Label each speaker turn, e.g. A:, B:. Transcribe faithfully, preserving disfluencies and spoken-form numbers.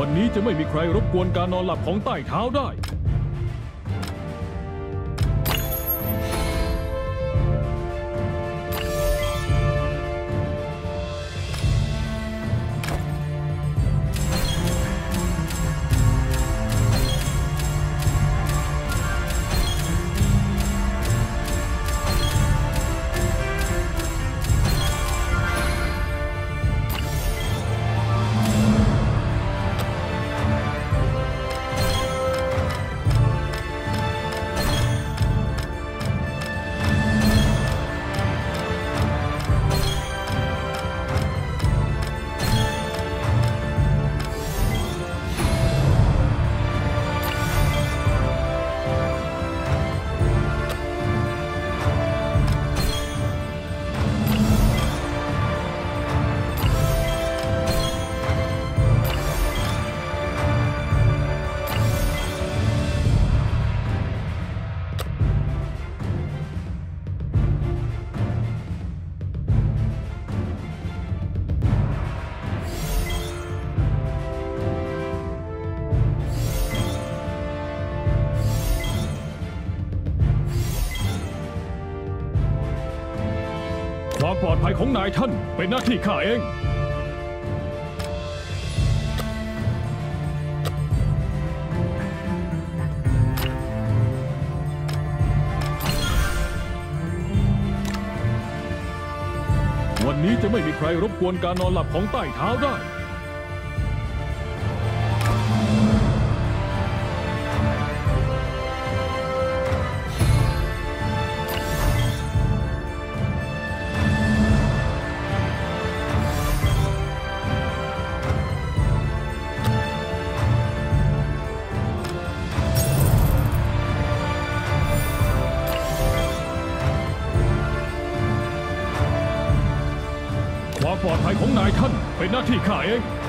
A: วันนี้จะไม่มีใครรบกวนการนอนหลับของใต้เท้าได้ความปลอดภัยของนายท่านเป็นหน้าที่ข้าเองวันนี้จะไม่มีใครรบกวนการนอนหลับของใต้เท้าได้ความปลอดภัยของนายท่านเป็นหน้าที่ข้าเอง